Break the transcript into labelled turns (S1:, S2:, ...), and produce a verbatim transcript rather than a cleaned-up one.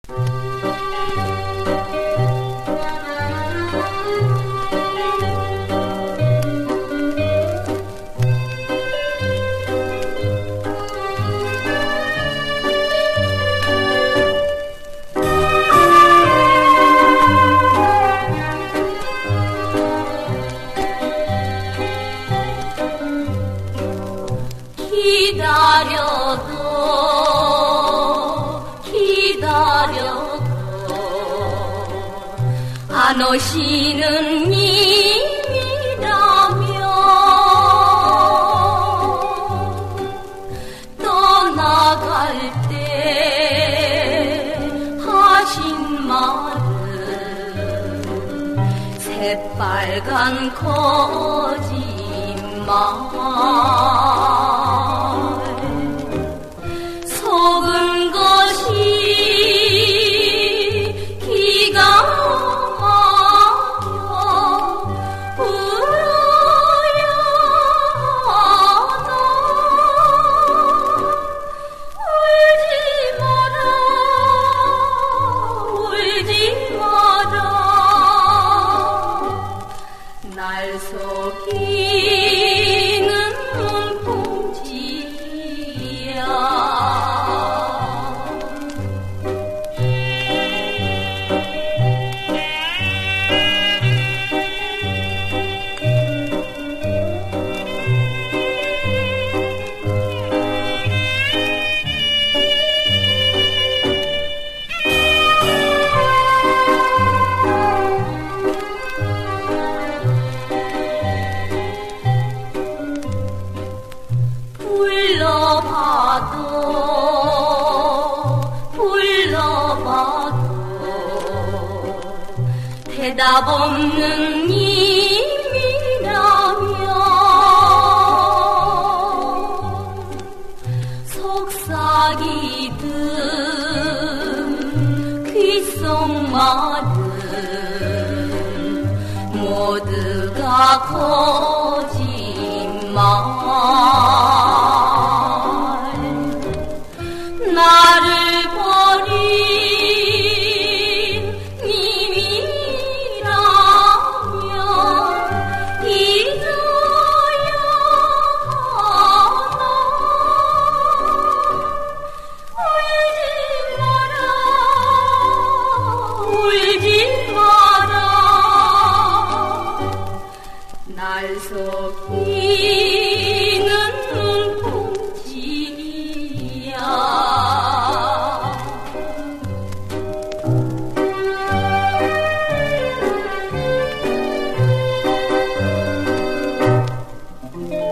S1: 기다려도 기다려도 안 오시는 님이라면 떠나갈 때 하신 말은 새빨간 거짓말 속은 것이 기가 막혀 울어야 하나 울지 마라 울지 마라 날 속이는 눈동지야 불러봐도 불러봐도 대답 없는 님이라면 속삭이든 귓속말은 모두가 거짓말 나를 버린 님이라면 잊어야 하나 울지 마라 울지 마라 날 속이는 눈동지야
S2: 음.